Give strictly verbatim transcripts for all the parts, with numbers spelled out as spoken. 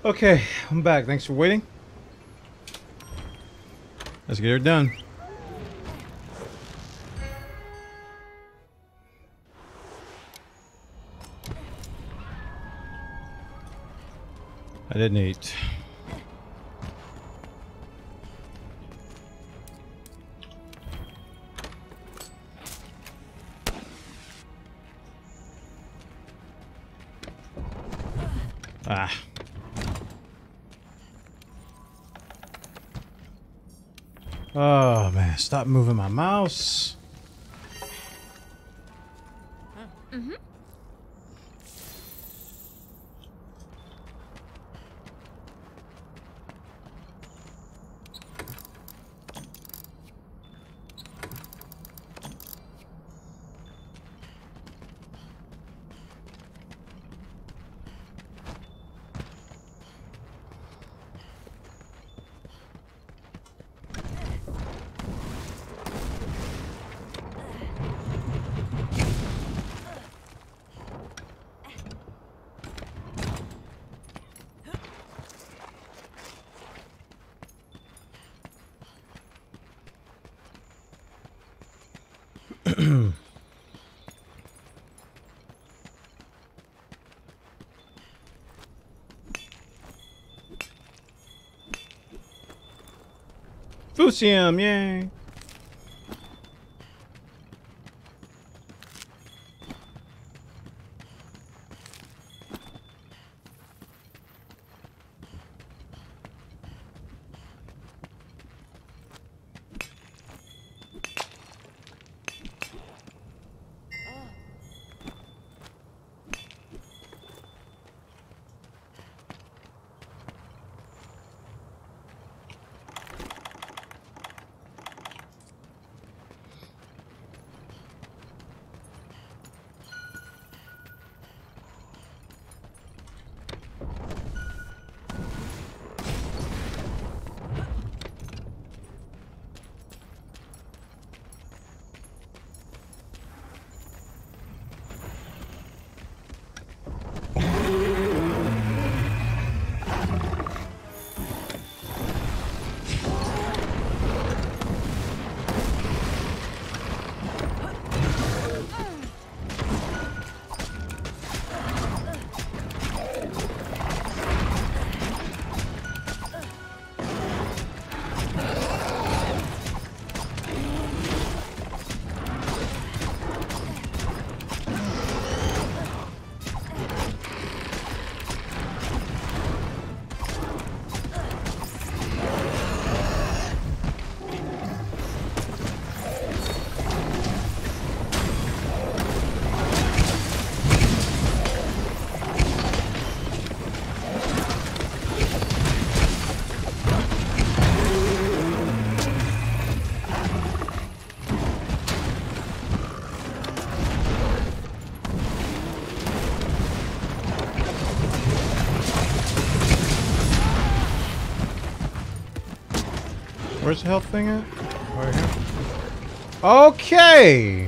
Okay, I'm back. Thanks for waiting. Let's get her done. I didn't eat. Ah. Oh man, stop moving my mouse. Mm-hmm. Fusium, yay! Where's the health thing at? Right here. Okay!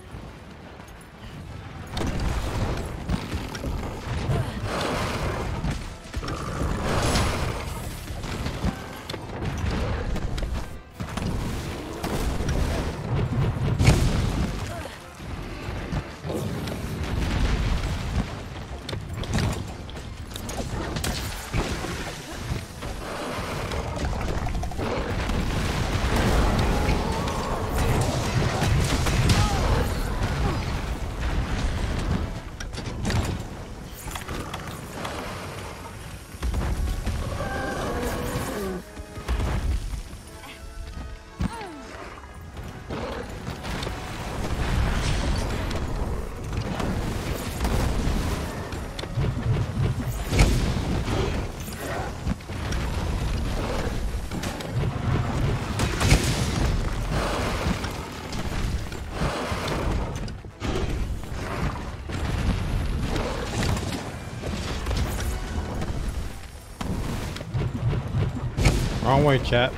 Wrong way, chat.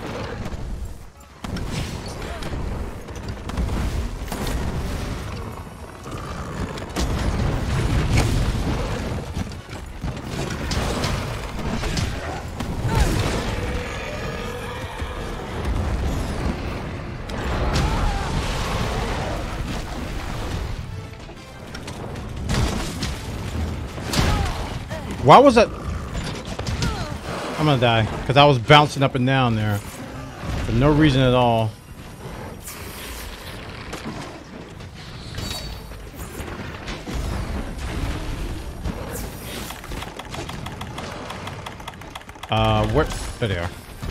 Why was that? I'm gonna die because I was bouncing up and down there for no reason at all. Uh, where? There they are.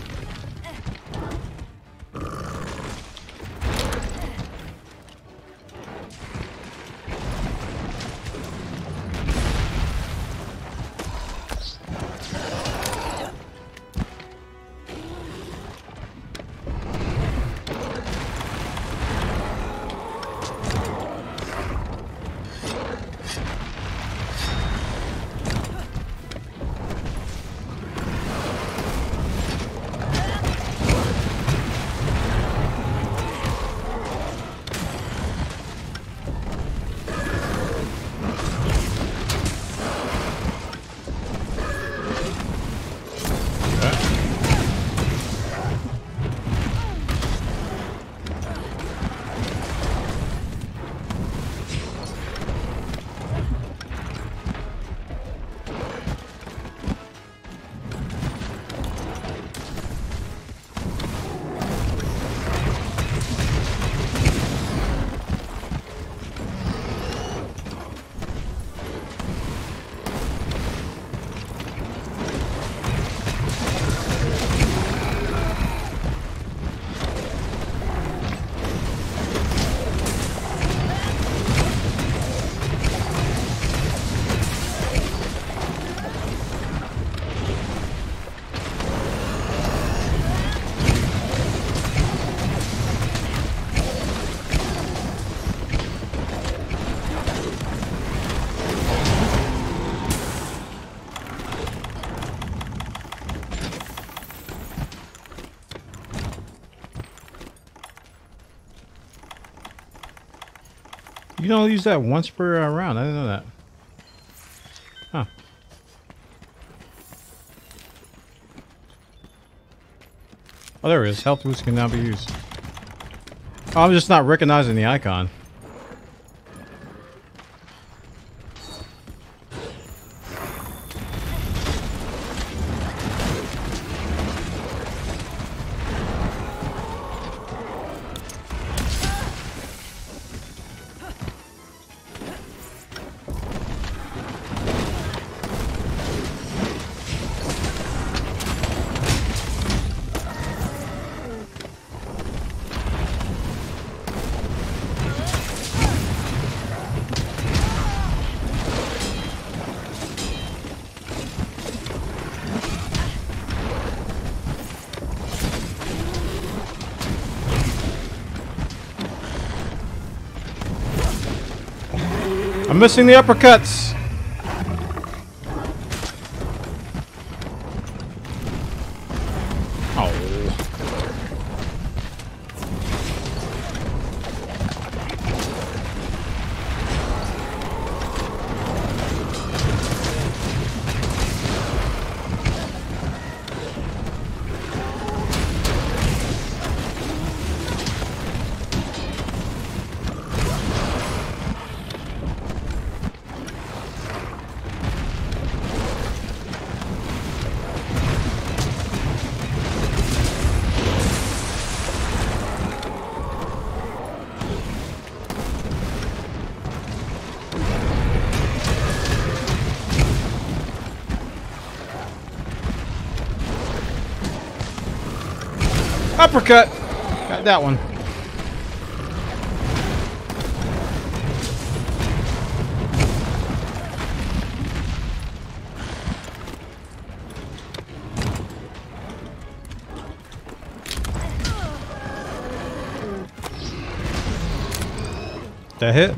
You don't use that once per uh, round. I didn't know that. Huh. Oh, there it is. Health boost can now be used. Oh, I'm just not recognizing the icon. I'm missing the uppercuts. Oh. Uppercut! Got that one. That hit?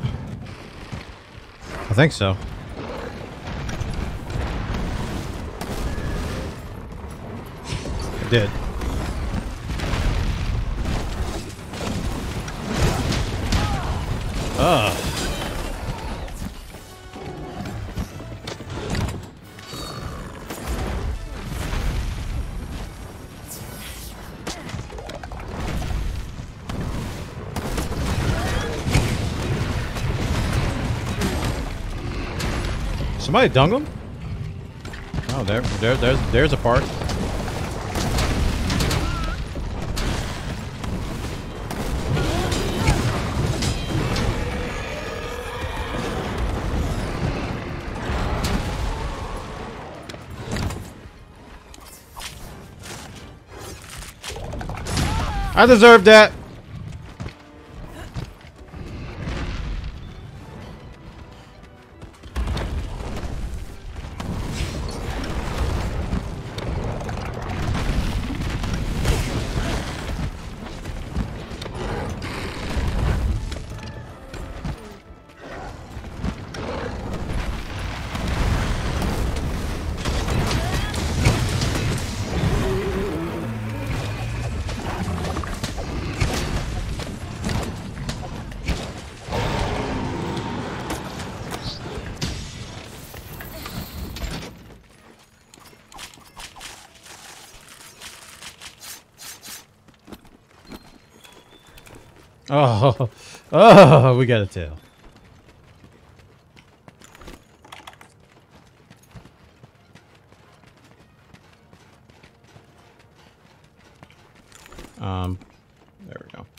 I think so. It did. Ugh. Somebody dung him? Oh, there, there, there's, there's a part. I deserve that. Oh, oh, we got a tail. Um, there we go.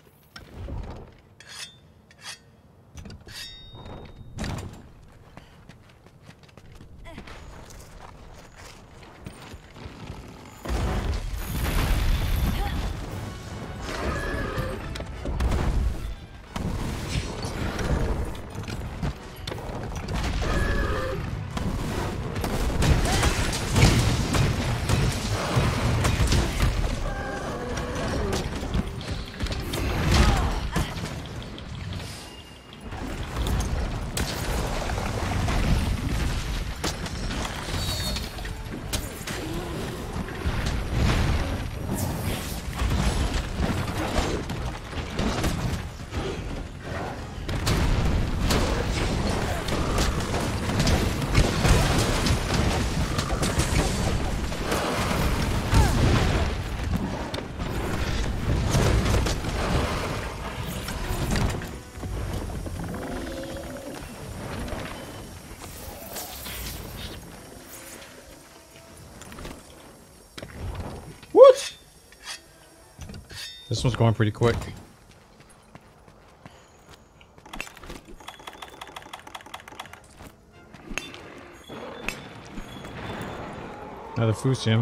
What? This one's going pretty quick. Another Fusium.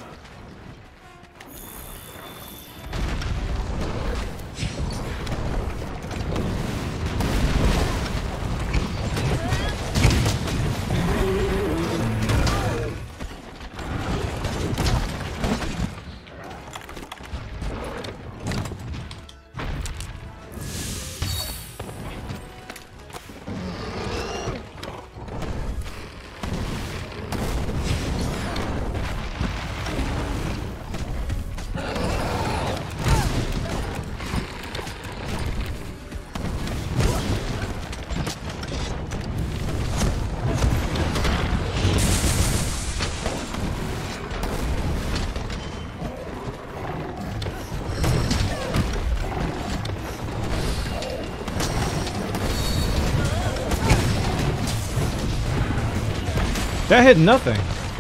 That hit nothing.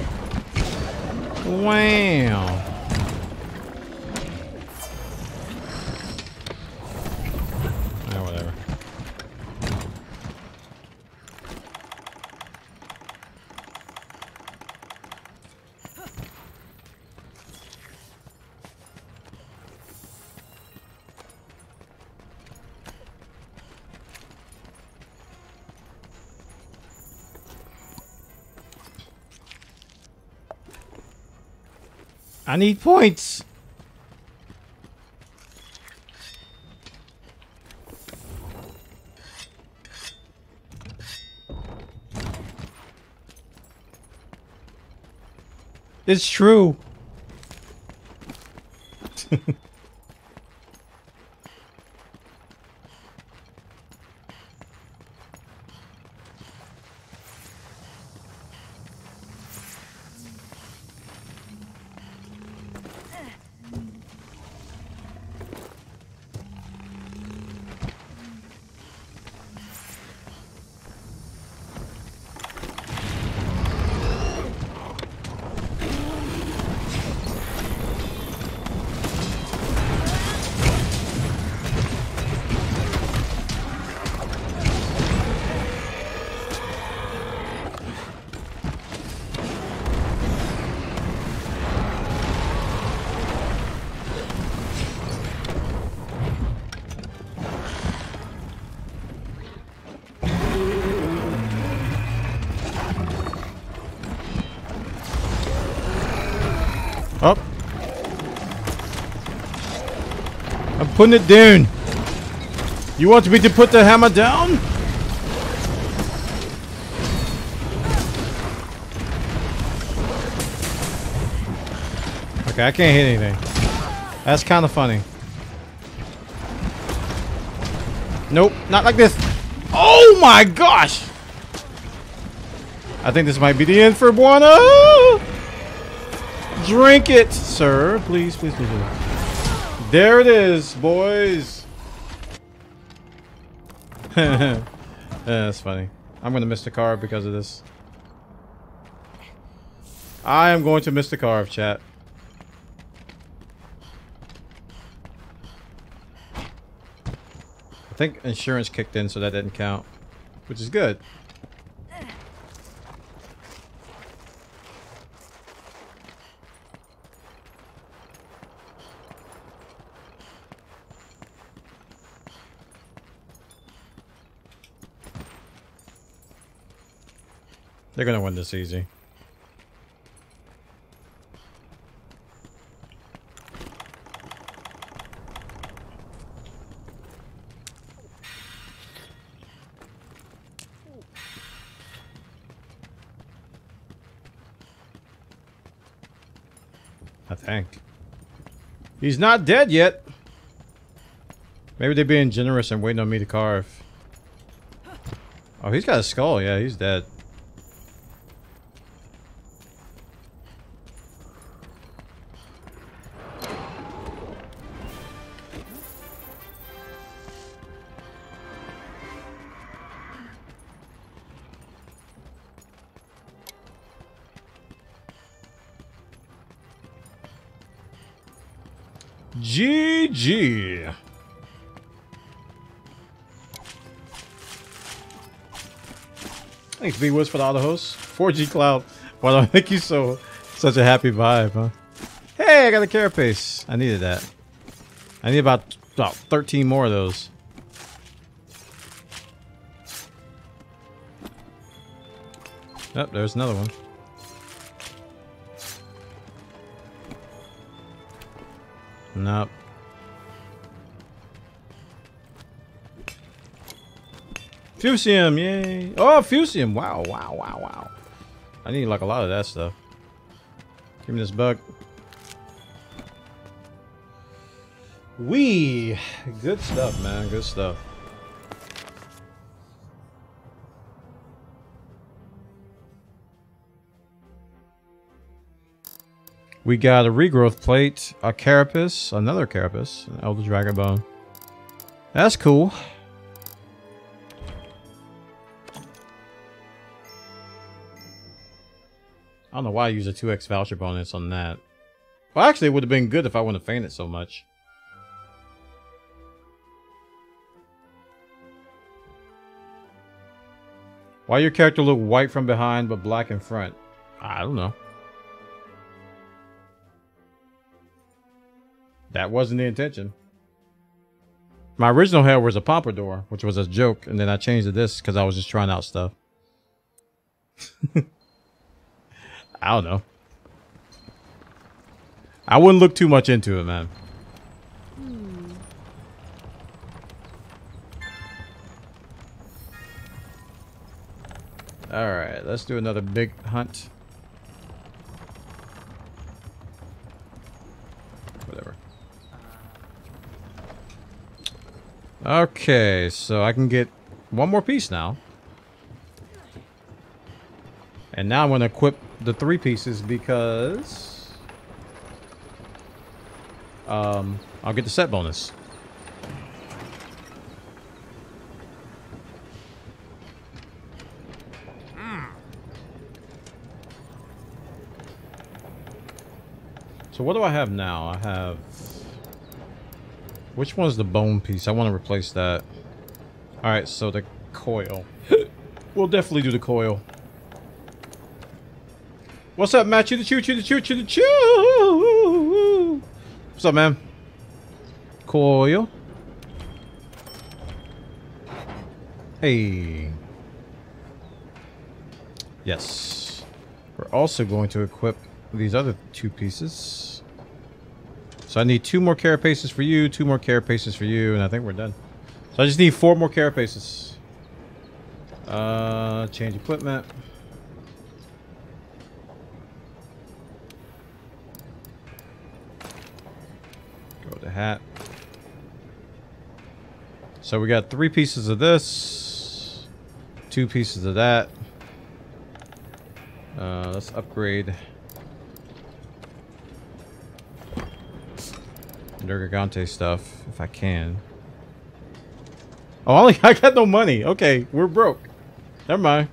Wow. Ah, whatever. I need points. It's true. Oh. I'm putting it down. You want me to put the hammer down? Okay, I can't hit anything. That's kind of funny. Nope, not like this. Oh my gosh! I think this might be the end for Buana. Drink it, sir. Please, please, please, please. There it is, boys. Yeah, that's funny. I'm gonna miss the carve because of this. I am going to miss the carve, chat. I think insurance kicked in, so that didn't count, which is good. They're gonna win this easy. I think. He's not dead yet. Maybe they're being generous and waiting on me to carve. Oh, he's got a skull. Yeah, he's dead. G G. Thanks, B-Wiz, for the auto host. four G Cloud. Well, I make you so such a happy vibe, huh? Hey, I got a carapace. I needed that. I need about, about thirteen more of those. Oh, there's another one. Nope. Fusium, yay! Oh, Fusium! Wow, wow, wow, wow. I need like a lot of that stuff. Give me this bug. Wee! Good stuff, man. Good stuff. We got a regrowth plate, a carapace, another carapace, an Elder Dragon Bone. That's cool. I don't know why I used a two X voucher bonus on that. Well, actually, it would have been good if I wouldn't have fainted so much. Why your character look white from behind but black in front? I don't know. That wasn't the intention. My original hair was a pompadour, which was a joke, and then I changed to this because I was just trying out stuff. I don't know. I wouldn't look too much into it, man. Hmm. Alright, let's do another big hunt. Whatever. Okay, so I can get one more piece now. And now I'm going to equip the three pieces because um, I'll get the set bonus. So what do I have now? I have... Which one's the bone piece? I want to replace that. Alright, so the coil. We'll definitely do the coil. What's up, Matt? Chew the chew, chew the chew, chew the chew. What's up, man? Coil. Hey. Yes. We're also going to equip these other two pieces. So I need two more carapaces for you, two more carapaces for you, and I think we're done. So I just need four more carapaces. Uh, change equipment. Go with the hat. So we got three pieces of this, two pieces of that. Uh, let's upgrade Nergigante stuff if I can. Oh, I got no money. Okay, we're broke. Never mind.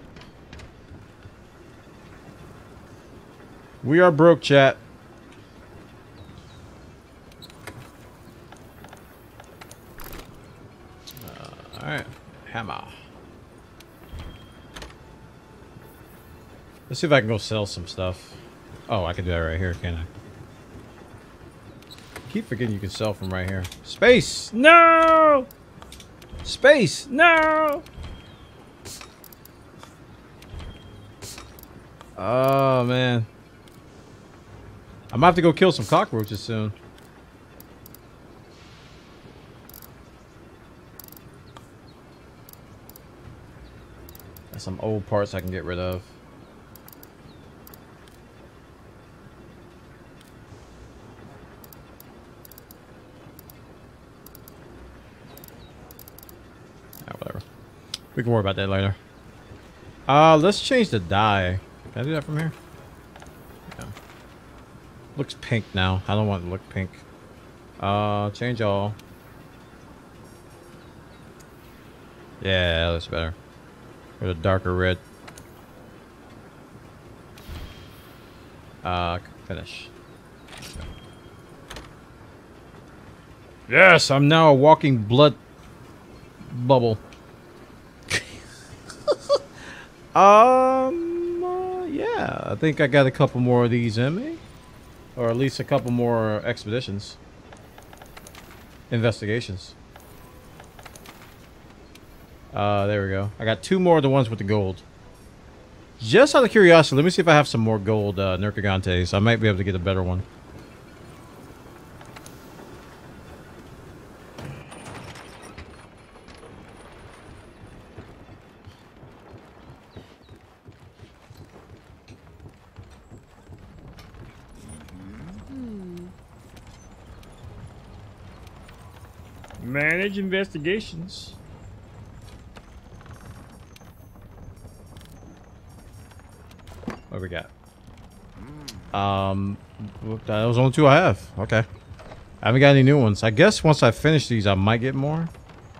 We are broke, chat. Uh, Alright. Hammer. Let's see if I can go sell some stuff. Oh, I can do that right here, can't I? Keep forgetting you can sell from right here. Space! No! Space! No! Oh, man. I'm about to go kill some cockroaches soon. There's some old parts I can get rid of. Ah, whatever. We can worry about that later. Uh, let's change the dye. Can I do that from here? Yeah. Looks pink now. I don't want it to look pink. Uh, change all. Yeah, that's better. With a darker red. Uh, finish. Okay. Yes, I'm now a walking blood bubble. um... Yeah, I think I got a couple more of these in me. Or at least a couple more expeditions. Investigations. Uh, there we go. I got two more of the ones with the gold. Just out of curiosity, let me see if I have some more gold uh, Nergigantes. I might be able to get a better one. Manage investigations. What we got? Um, that was only two I have. Okay. I haven't got any new ones. I guess once I finish these, I might get more.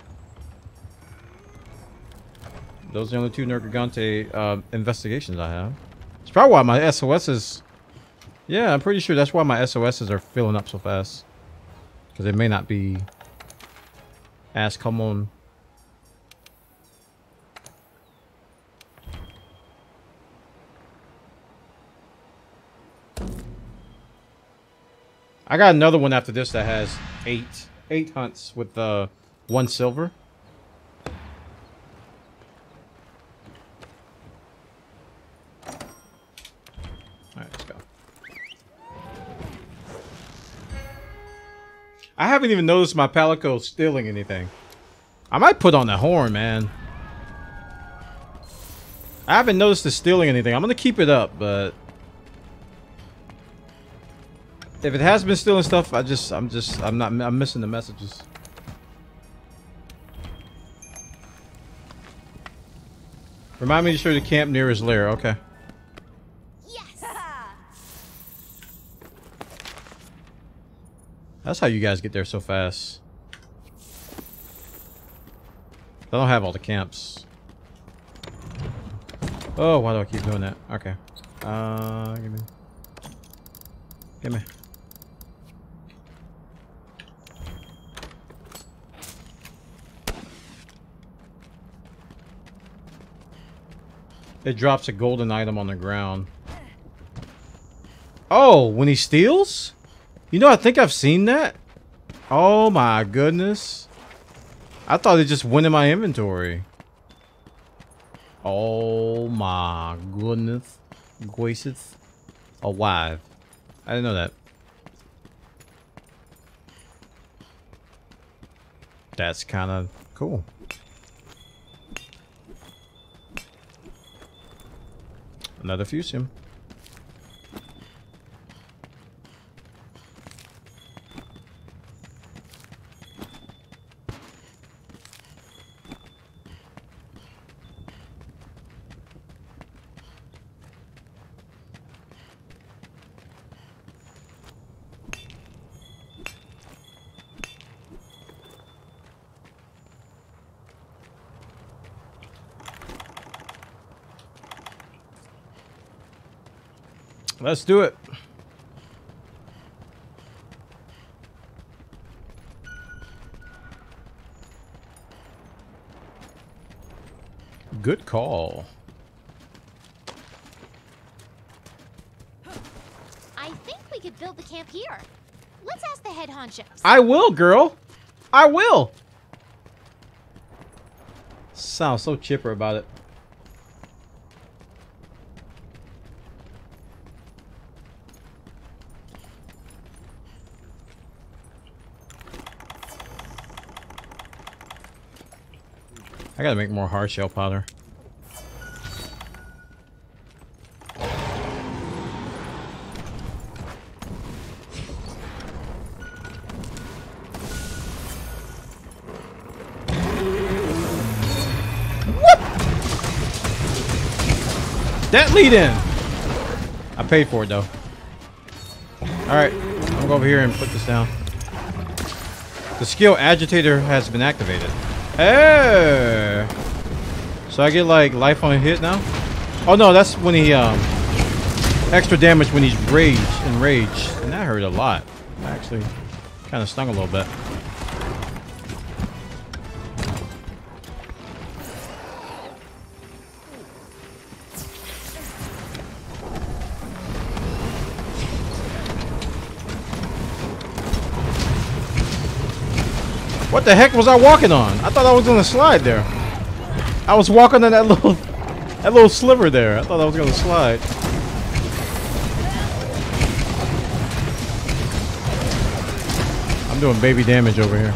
Those are the only two Nergigante uh, investigations I have. It's probably why my S O Ss... Yeah, I'm pretty sure that's why my S O Ss are filling up so fast. Because they may not be... As come on. I got another one after this that has eight eight hunts with uh one silver. Alright, let's go. I haven't even noticed my Palico stealing anything. I might put on the horn, man. I haven't noticed it stealing anything. I'm gonna keep it up, but if it has been stealing stuff, I just, I'm just, I'm not, I'm missing the messages. Remind me to show the camp near his lair. Okay. Yes. That's how you guys get there so fast. I don't have all the camps. Oh, why do I keep doing that? Okay. Uh, give me. Give me. It drops a golden item on the ground. Oh, when he steals? You know, I think I've seen that. Oh my goodness. I thought it just went in my inventory. Oh my goodness. Gracious. Alive. I didn't know that. That's kind of cool. Another fusium. Let's do it. Good call. I think we could build the camp here. Let's ask the head honchos. I will, girl. I will. Sounds so chipper about it. I gotta make more hard shell powder. Whoop! That lead in. I paid for it though. Alright, I'm gonna go over here and put this down. The skill agitator has been activated. Hey! So I get like life on a hit now? Oh no, that's when he um extra damage when he's rage and rage. And that hurt a lot. Actually kinda stung a little bit. What the heck was I walking on? I thought I was gonna slide there. I was walking on that little that little sliver there. I thought I was gonna slide. I'm doing baby damage over here.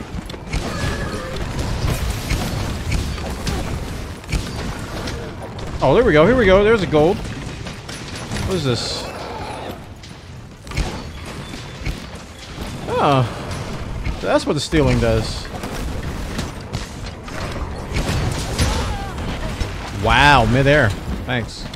Oh, there we go, here we go. There's a gold. What is this? Oh. That's what the stealing does. Wow, midair. Thanks.